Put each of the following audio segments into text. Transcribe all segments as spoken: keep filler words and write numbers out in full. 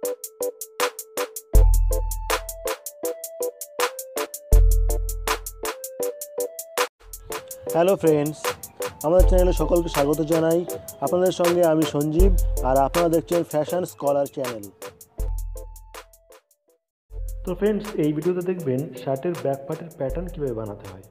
Hello friends, আমাদের চ্যানেলে সকলকে স্বাগত জানাই। আপনাদের সঙ্গে আমি সঞ্জীব, আর আপনারা দেখছেন ফ্যাশন স্কলার চ্যানেল। তো ফ্রেন্ডস, এই ভিডিওতে দেখবেন শার্টের ব্যাক পার্টের প্যাটার্ন কীভাবে বানাতে হয়।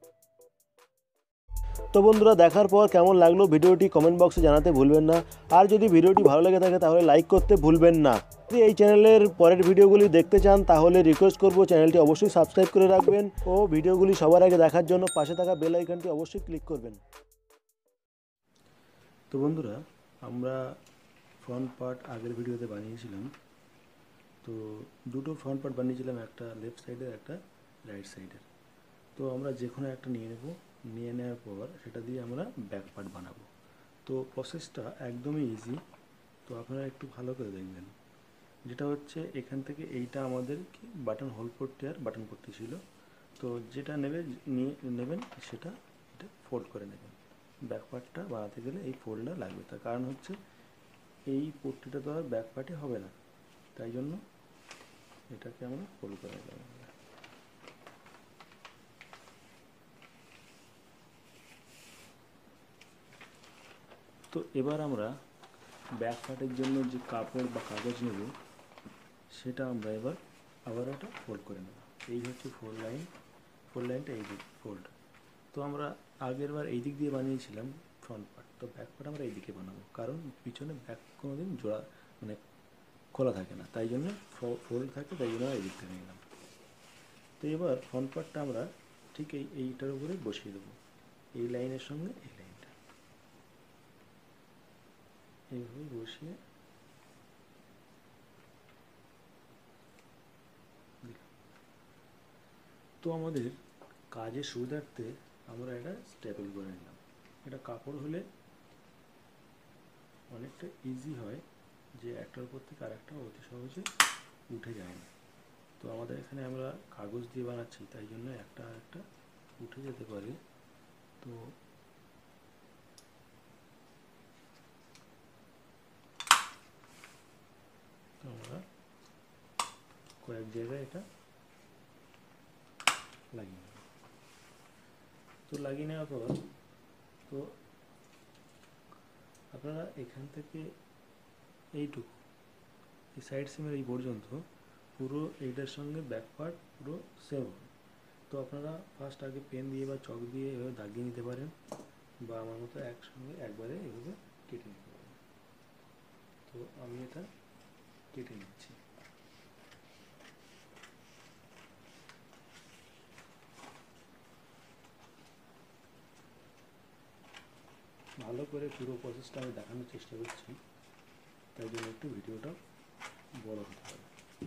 তো বন্ধুরা, দেখার পর কেমন লাগলো ভিডিওটি কমেন্ট বক্সে জানাতে ভুলবেন না। আর যদি ভিডিওটি ভালো লেগে থাকে তাহলে লাইক করতে ভুলবেন না। যদি এই চ্যানেলের পরের ভিডিওগুলি দেখতে চান তাহলে রিকোয়েস্ট করব চ্যানেলটি অবশ্যই সাবস্ক্রাইব করে রাখবেন ও ভিডিওগুলি সবার আগে দেখার জন্য পাশে থাকা বেল আইকনটি অবশ্যই ক্লিক করবেন। তো বন্ধুরা, আমরা ফ্রন্ট পার্ট আগের ভিডিওতে বানিয়েছিলাম। তো দুটো ফ্রন্ট পার্ট বানিয়েছিলাম, একটা লেফট সাইডের, একটা রাইট সাইডের। তো আমরা যে কোনো একটা নিয়ে নেব, নিয়ে নেওয়ার পর সেটা দিয়ে আমরা ব্যাক পার্ট বানাবো। তো প্রসেসটা একদমই ইজি, তো আপনারা একটু ভালো করে দেখবেন। যেটা হচ্ছে, এখান থেকে এইটা আমাদের কি বাটন হোল করতে আর বাটন করতে ছিল। তো যেটা নেবে নিয়ে নেবেন সেটা এটা ফোল্ড করে নেবেন। ব্যাক পার্টটা বানাতে গেলে এই ফোল্ডটা লাগবে, তার কারণ হচ্ছে এই পট্টিটা তো আর ব্যাক পার্টে হবে না, তাই জন্য এটাকে আমরা ফোল্ড করে নেব। তো এবার আমরা ব্যাক পার্টের জন্য যে কাপড় বা কাগজ নেব সেটা আমরা এবার আবার এটা ফোল্ড করে নেব। এই হচ্ছে ফোল্ড লাইন, ফোল্ড লাইনটা এই দিক ফোল্ড। তো আমরা আগের বার এই দিক দিয়ে বানিয়েছিলাম ফ্রন্ট পার্ট, তো ব্যাক পার্ট আমরা এই দিকে বানাবো, কারণ পিছনে ব্যাক কোনো দিন জোড়া মানে খোলা থাকে না, তাই জন্য ফোল্ড থাকে, তাই জন্য এই দিক থেকে নিলাম। তো এবার ফ্রন্ট পার্টটা আমরা ঠিক এই এইটার উপরে বসিয়ে দেবো, এই লাইনের সঙ্গে এই লাইনটা এইভাবে বসিয়ে দিলাম। তো আমাদের কাজের সুবিধার্থে আমরা এটা স্টেপল করে নিলাম। এটা কাপড় হলে অনেকটা ইজি হয়, যে একটার উপর থেকে আরেকটা অতি সহজে উঠে যায় না। তো আমাদের এখানে আমরা কাগজ দিয়ে বানাচ্ছি, তাই জন্য একটা আরেকটা উঠে যেতে পারে। তো আমরা কয়েক জায়গায় এটা লাগিয়ে নেব। তো লাগিয়ে নেওয়ার পর তো আপনারা এখান থেকে এইটুকু এই সাইড সিমের এই পর্যন্ত পুরো এইটার সঙ্গে ব্যাক পার্ট পুরো সেম হবে। তো আপনারা ফার্স্ট আগে পেন দিয়ে বা চক দিয়ে এভাবে দাগিয়ে নিতে পারেন, বা আমার মতো একসঙ্গে একবারে এভাবে কেটে নিতে পারেন। তো আমি এটা কেটে নিচ্ছি। ভালো করে পুরো প্রসেসটা আমি দেখানোর চেষ্টা করছি, তাই জন্য একটু ভিডিওটা বড় হতে পারে।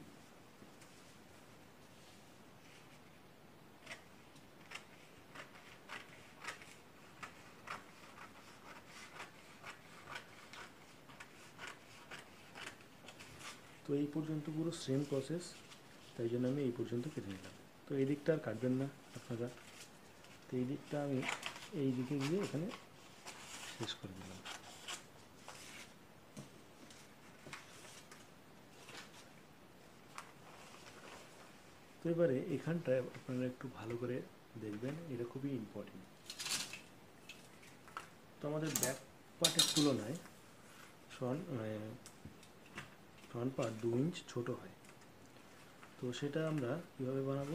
তো এই পর্যন্ত পুরো সেম প্রসেস, তাই জন্য আমি এই পর্যন্ত কেটে নিলাম। তো এই দিকটা আর কাটবেন না আপনারা। তো এই দিকটা আমি এই দিকে গিয়ে এখানে শেষ করে দিলাম। তো এবারে এখানটায় আপনারা একটু ভালো করে দেখবেন, এটা খুবই ইম্পর্টেন্ট। তো আমাদের ব্যাক পার্টের তুলনায় ফ্রন্ট ফ্রন্ট পার্ট দু ইঞ্চ ছোট হয়। তো সেটা আমরা কীভাবে বানাবো,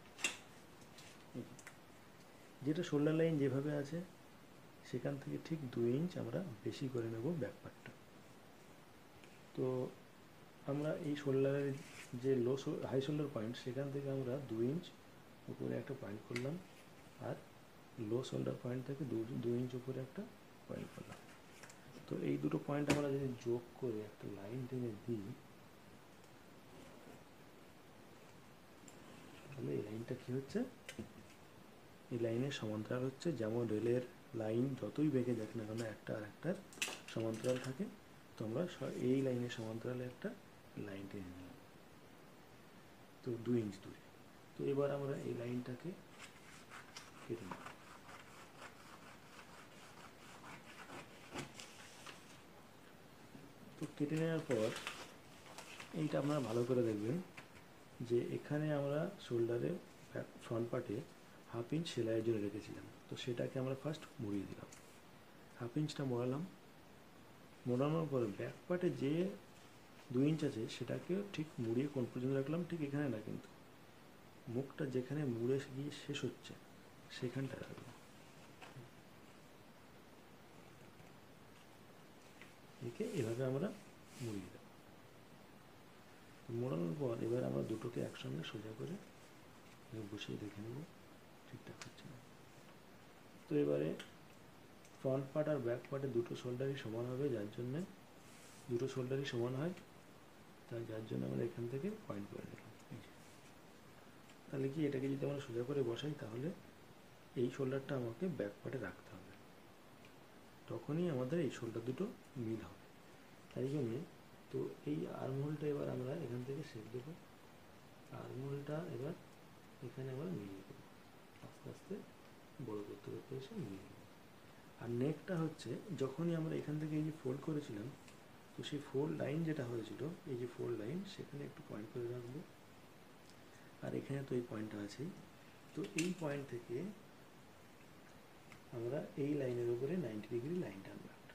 যেটা শোল্ডার লাইন যেভাবে আছে সেখান থেকে ঠিক দু ইঞ্চ আমরা বেশি করে নেব ব্যাক পার্টটা। তো আমরা এই শোল্ডারের যে লো হাই শোল্ডার পয়েন্ট সেখান থেকে আমরা দু ইঞ্চ উপরে একটা পয়েন্ট করলাম, আর লো শোল্ডার পয়েন্ট থেকে দু দু ইঞ্চ উপরে একটা পয়েন্ট করলাম। তো এই দুটো পয়েন্ট আমরা যদি যোগ করে একটা লাইন টেনে দিই, তাহলে এই লাইনটা কী হচ্ছে, এই লাইনের সমান্তরাল হচ্ছে। যেমন রেলের লাইন যতই বেঁকে যাক না কেন, একটা আর একটার সমান্তরাল থাকে। তো আমরা এই লাইনের সমান্তরালে একটা লাইন টেনে নিলাম, তো দু ইঞ্চ দূরে। তো এবার আমরা এই লাইনটাকে কেটে নেব। তো কেটে নেওয়ার পর এইটা আপনারা ভালো করে দেখবেন যে এখানে আমরা শোল্ডারে ফ্রন্ট পার্টে হাফ ইঞ্চ সেলাইয়ের জন্য রেখেছিলাম, তো সেটাকে আমরা ফার্স্ট মুড়িয়ে দিলাম। হাফ ইঞ্চটা মোড়ালাম, মোড়ানোর পরে ব্যাক পার্টে যে দু ইঞ্চ আছে সেটাকে ঠিক মুড়িয়ে কোন পর্যন্ত রাখলাম, ঠিক এখানে না, কিন্তু মুখটা যেখানে মুড়ে গিয়ে শেষ হচ্ছে সেখানটা রাখলাম। একে এভাবে আমরা মুড়িয়ে দেব। মোড়ানোর পর এবার আমরা দুটোকে একসঙ্গে সোজা করে বসিয়ে দেখে নেব ঠিকঠাক হচ্ছে না। তো এবারে ফ্রন্ট পার্ট আর ব্যাক পার্টে দুটো শোল্ডারই সমান হবে, যার জন্যে দুটো শোল্ডারই সমান হয়, তাই যার জন্য আমরা এখান থেকে পয়েন্ট করে নিলাম। তাহলে কি এটাকে যদি আমরা সোজা করে বসাই তাহলে এই শোল্ডারটা আমাকে ব্যাক পার্টে রাখতে হবে, তখনই আমাদের এই শোল্ডার দুটো মিল হবে। তাই জন্যে তো এই আর্মহোলটা এবার আমরা এখান থেকে শেপ দেবো, আর্মহোলটা এবার এখানে আমরা মিলিয়ে দেবো, আস্তে আস্তে বড় করতে করতে এসে মিলিয়ে দেবো। আর নেকটা হচ্ছে যখনই আমরা এখান থেকে এই যে ফোল্ড করেছিলাম, তো সেই ফোল্ড লাইন যেটা হয়েছিল, এই যে ফোল্ড লাইন, সেখানে একটু পয়েন্ট করে রাখবো। আর এখানে তো এই পয়েন্টটা আছেই, তো এই পয়েন্ট থেকে আমরা এই লাইনের উপরে নাইনটি ডিগ্রি লাইন টানবো একটা।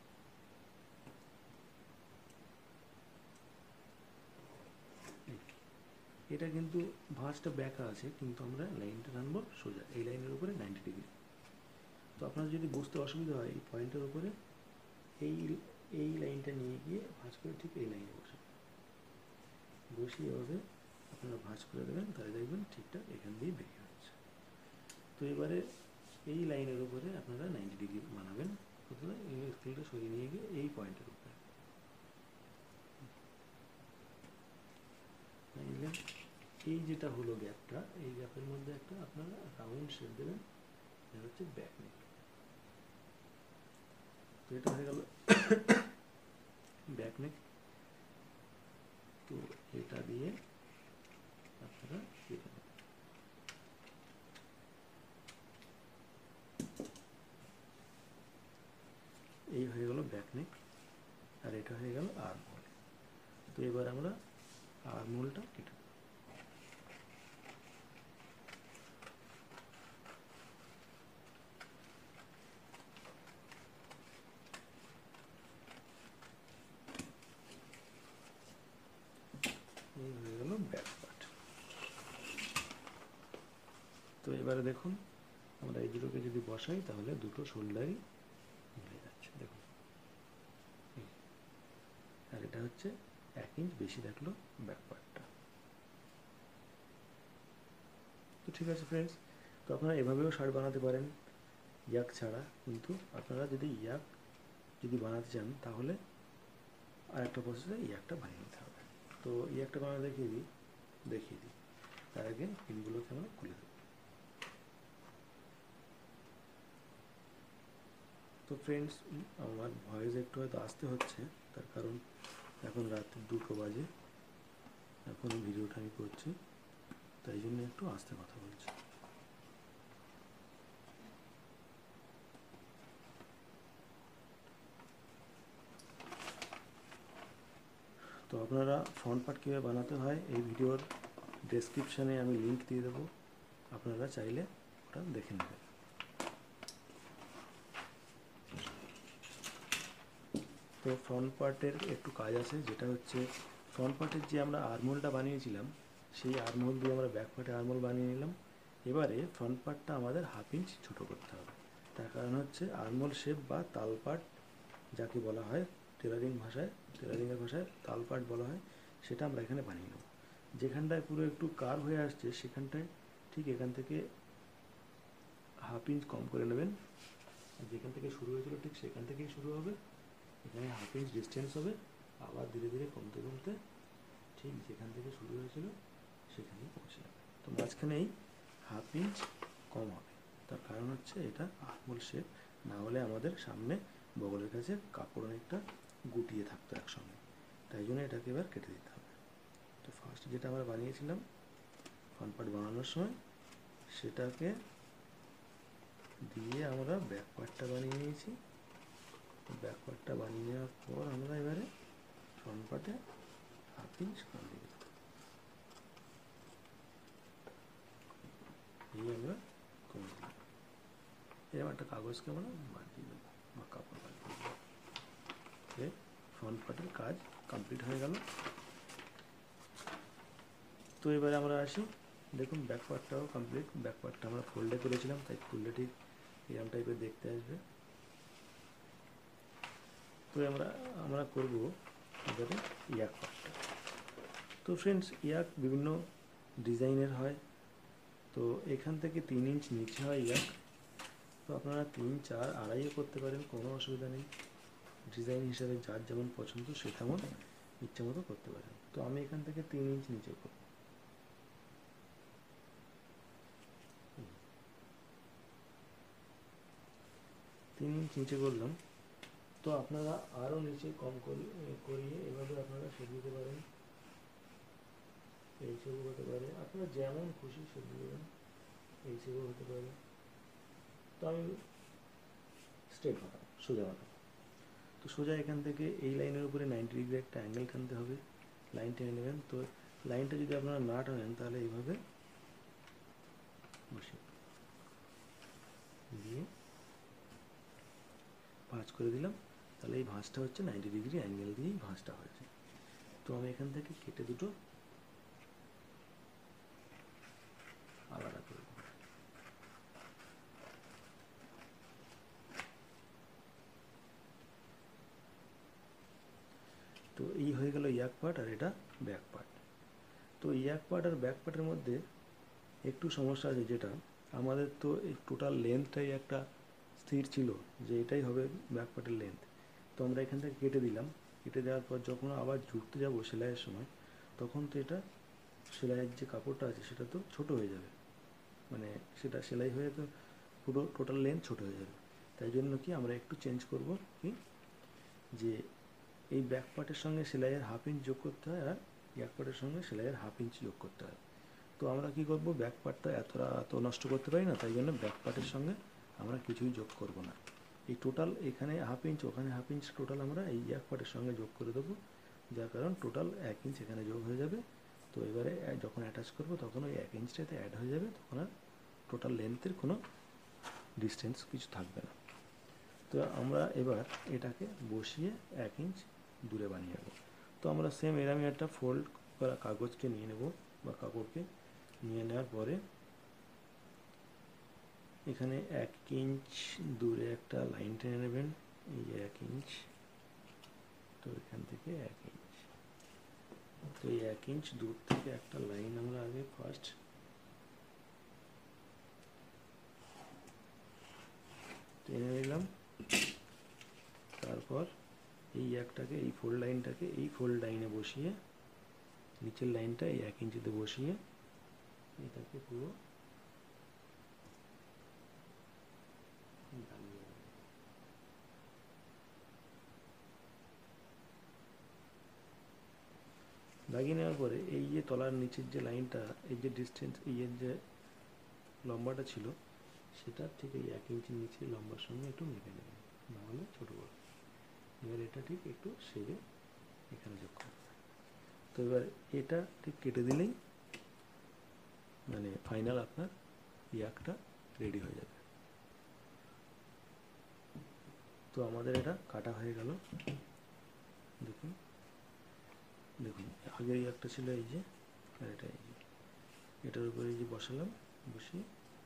এটা কিন্তু ভাঁজটা ব্যাকা আছে, কিন্তু আমরা লাইনটা টানবো সোজা এই লাইনের উপরে নাইনটি ডিগ্রি। তো আপনার যদি বুঝতে অসুবিধা হয়, এই পয়েন্টের উপরে এই এই লাইনটা নিয়ে গিয়ে ভাঁজ করে ঠিক এই লাইনে বসে বসিয়ে এভাবে আপনারা ভাঁজ করে দেবেন, তাহলে দেখবেন ঠিকঠাক এখান দিয়ে বেরিয়ে হচ্ছে। তো এবারে এই লাইনের উপরে আপনারা নাইনটি ডিগ্রি বানাবেন, প্রথমে এই স্কেলটা সরিয়ে নিয়ে গিয়ে এই পয়েন্টের উপরে এই যেটা হলো গ্যাপটা, এই গ্যাপের মধ্যে একটা আপনারা রাউন্ড শেপ দেবেন, এটা হচ্ছে ব্যাক নেক। তো এটা হয়ে গেল ব্যাক নেক। তো এটা দিয়ে আপনারা কেটে নেবেন। এই হয়ে গেল ব্যাক নেক, আর এটা হয়ে গেল আর্মহোল। তো এবার আমরা আর্মহোলটা কেটে নেব। এই হয়ে গেল ব্যাক পার্ট। তো এবারে দেখুন আমরা এই দুটোকে যদি বসাই তাহলে দুটো শোল্ডারই মিলে যাচ্ছে, দেখুন। আর এটা হচ্ছে এক ইঞ্চ বেশি থাকলো ব্যাক পার্টটা। তো ঠিক আছে ফ্রেন্ডস, তো আপনারা এভাবেও শার্ট বানাতে পারেন ইয়াক ছাড়া, কিন্তু আপনারা যদি ইয়াক যদি বানাতে চান তাহলে আর একটা প্রসেসে ইয়াকটা বানিয়ে নিতে হবে। তো ইয়াকটা বানাতে দেখিয়ে দিই দেখিয়ে দিই তার আগে পিনগুলোকে আমরা খুলে দেব। তো ফ্রেন্ডস, আমার ভয়েস একটু হয়তো আসতে হচ্ছে, তার কারণ এখন রাত্রি দুটো বাজে, এখন ভিডিওটা আমি করছি, তাই জন্য একটু আস্তে কথা বলছি। তো আপনারা ফ্রন্ট পার্ট কীভাবে বানাতে হয় এই ভিডিওর ডেসক্রিপশানে আমি লিঙ্ক দিয়ে দেবো, আপনারা চাইলে ওটা দেখে নেবেন। তো ফ্রন্ট পার্টের একটু কাজ আছে, যেটা হচ্ছে ফ্রন্ট পার্টের যে আমরা আর্মহোলটা বানিয়েছিলাম সেই আর্মহোল দিয়ে আমরা ব্যাক পার্টে আর্মহোল বানিয়ে নিলাম। এবারে ফ্রন্ট পার্টটা আমাদের হাফ ইঞ্চ ছোটো করতে হবে, তার কারণ হচ্ছে আর্মহোল শেপ বা তাল পার্ট যাকে বলা হয় টেলারিং ভাষায়, টেলারিংয়ের ভাষায় তাল পার্ট বলা হয়, সেটা আমরা এখানে বানিয়ে নেব। যেখানটায় পুরো একটু কার্ভ হয়ে আসছে সেখানটায় ঠিক এখান থেকে হাফ ইঞ্চ কম করে নেবেন, যেখান থেকে শুরু হয়েছিল ঠিক সেখান থেকেই শুরু হবে, এখানে হাফ ইঞ্চ ডিস্টেন্স হবে, আবার ধীরে ধীরে কমতে কমতে ঠিক যেখান থেকে শুরু হয়েছিল সেখানেই পৌঁছে যাবে। তো মাঝখানেই হাফ ইঞ্চ কম হবে, তার কারণ হচ্ছে এটা আর্মহোল শেপ, না হলে আমাদের সামনে বগলের কাছে কাপড় অনেকটা গুটিয়ে থাকতো একসঙ্গে, তাই জন্য এটাকে এবার কেটে দিতে হবে। তো ফার্স্ট যেটা আমরা বানিয়েছিলাম ফ্রন্ট পার্ট বানানোর সময়, সেটাকে দিয়ে আমরা ব্যাক পার্টটা বানিয়ে নিয়েছি। ব্যাক পার্টটা বানিয়ে নেওয়ার পর আমরা এবারে ফ্রন্ট পার্টে হাফ ইঞ্চ কমিয়ে দেবো। এই আমরা কমিয়ে দিলাম। এরকম একটা কাগজকে আমরা বাঁধিয়ে দেবো বা কাপড় বাঁধিয়ে দেবো। ফ্রন্ট পার্টের কাজ কমপ্লিট হয়ে গেল। তো এবারে আমরা আসি, দেখুন ব্যাক পার্টটাও কমপ্লিট। ব্যাক পার্টটা আমরা ফোল্ডে করেছিলাম, তাই খুললে ঠিক এরকম টাইপের দেখতে আসবে। তো আমরা আমরা করবো এবারে ইয়াক পার্টটা। তো ফ্রেন্ডস, ইয়াক বিভিন্ন ডিজাইনের হয়। তো এখান থেকে তিন ইঞ্চ নিচে হয় ইয়াক। তো আপনারা তিন চার আড়াইও করতে পারেন, কোনো অসুবিধা নেই। ডিজাইন হিসাবে যার যেমন পছন্দ সে তেমন ইচ্ছে মতো করতে পারেন। তো আমি এখান থেকে তিন ইঞ্চ নিচে করব। তিন ইঞ্চ নিচে করলাম। তো আপনারা আরও নিচে কম করিয়ে এভাবে আপনারা সেট দিতে পারেন, এই হিসেবেও হতে পারে, আপনারা যেমন খুশি সেট দেবেন, এই হিসেবেও হতে পারে। তো আমি স্ট্রেট বানাবো, সোজা বানাবো। তো সোজা এখান থেকে এই লাইনের উপরে নাইনটি ডিগ্রি একটা অ্যাঙ্গেল টানতে হবে, লাইন টেনে নেবেন। তো লাইনটা যদি আপনারা না টানেন তাহলে এইভাবে বসে দিয়ে ভাঁজ করে দিলাম, তাহলে এই ভাঁজটা হচ্ছে নাইনটি ডিগ্রি অ্যাঙ্গেল দিয়েই ভাঁজটা হয়েছে। তো আমি এখান থেকে কেটে দুটো আলাদা করে দেব। তো এই হয়ে গেল ইয়াক পার্ট, আর এটা ব্যাক পার্ট। তো ইয়াক পার্ট আর ব্যাক পার্টের মধ্যে একটু সমস্যা আছে, যেটা আমাদের তো এই টোটাল লেন্থটাই একটা স্থির ছিল যে এটাই হবে ব্যাক পার্টের লেন্থ। তো আমরা এখান থেকে কেটে দিলাম। কেটে দেওয়ার পর যখন আবার জুড়তে যাব সেলাইয়ের সময়, তখন তো এটা সেলাইয়ের যে কাপড়টা আছে সেটা তো ছোট হয়ে যাবে, মানে সেটা সেলাই হয়ে তো পুরো টোটাল লেন্থ ছোট হয়ে যাবে। তাই জন্য কি আমরা একটু চেঞ্জ করব, কি যে এই ব্যাক পার্টের সঙ্গে সেলাইয়ের হাফ ইঞ্চ যোগ করতে হয়, আর ব্যাক পার্টের সঙ্গে সেলাইয়ের হাফ ইঞ্চ যোগ করতে হয়। তো আমরা কি করব, ব্যাক পার্টটা এতটা এত নষ্ট করতে পারি না, তাই জন্য ব্যাক পার্টের সঙ্গে আমরা কিছুই যোগ করব না। এই টোটাল এখানে হাফ ইঞ্চ, ওখানে হাফ ইঞ্চ, টোটাল আমরা এই ব্যাক পার্টের সঙ্গে যোগ করে দেবো, যার কারণ টোটাল এক ইঞ্চ এখানে যোগ হয়ে যাবে। তো এবারে যখন অ্যাটাচ করব তখন ওই এক ইঞ্চটাতে অ্যাড হয়ে যাবে, তখন আর টোটাল লেন্থের কোনো ডিস্টেন্স কিছু থাকবে না। তো আমরা এবার এটাকে বসিয়ে এক ইঞ্চ দূরে বানিয়ে নেব। তো আমরা সেম এরকম একটা ফোল্ড করা কাগজকে নিয়ে নেব বা কাপড়কে নিয়ে নেওয়ার পরে এখানে এক ইঞ্চ দূরে একটা লাইন টেনে নেবেন, এই এক ইঞ্চ। তো এখান থেকে এক ইঞ্চ, তো এই এক ইঞ্চ দূর থেকে একটা লাইন আমরা আগে ফার্স্ট টেনে নিলাম। তারপর এই একটাকে, এই ফোল্ড লাইনটাকে এই ফোল্ড লাইনে বসিয়ে, নিচের লাইনটা এই এক ইঞ্চিতে বসিয়ে এটাকে পুরো দাগিয়ে নেওয়ার পরে এই যে তলার নিচের যে লাইনটা, এই যে ডিস্টেন্স, এই এর যে লম্বাটা ছিল সেটা ঠিক এই এক ইঞ্চির নিচে লম্বার সঙ্গে একটু মেপে নেবেন, নাহলে ছোটো বড়। এবার এটা ঠিক একটু সেরে এখানে যোগ করবে। তো এবার এটা ঠিক কেটে দিলেই মানে ফাইনাল আপনার ইয়াকটা রেডি হয়ে যাবে। তো আমাদের এটা কাটা হয়ে গেল। দেখুন দেখুন আগের ইয়াকটা ছিল এই যে, আর এটা এই যে, এটার উপরে এই যে বসালাম, বসিয়ে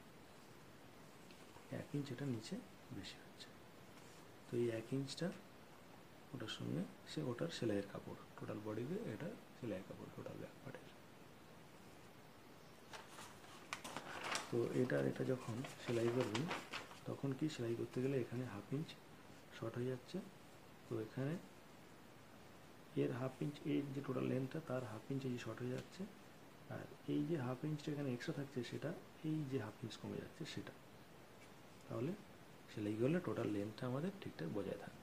এক ইঞ্চ এটা নিচে বেশি হচ্ছে। তো এই এক ইঞ্চটা ওটার সঙ্গে সে ওটার সেলাইয়ের কাপড়, টোটাল বডিতে এটা সেলাইয়ের কাপড় টোটাল ব্যাক পার্টের। তো এটা এটা যখন সেলাই করবেন তখন কি সেলাই করতে গেলে এখানে হাফ ইঞ্চ শর্ট হয়ে যাচ্ছে। তো এখানে এর হাফ ইঞ্চ, এর যে টোটাল লেন্থটা তার হাফ ইঞ্চ এই শর্ট হয়ে যাচ্ছে, আর এই যে হাফ ইঞ্চটা এখানে এক্সট্রা থাকছে সেটা এই যে হাফ ইঞ্চ কমে যাচ্ছে সেটা। তাহলে সেলাই করলে টোটাল লেন্থটা আমাদের ঠিকঠাক বজায় থাকবে।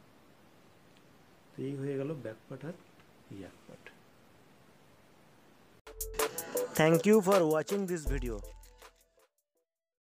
তো এই হয়ে গেল ব্যাক পার্ট আর ইয়াক part. Thank you for watching this video.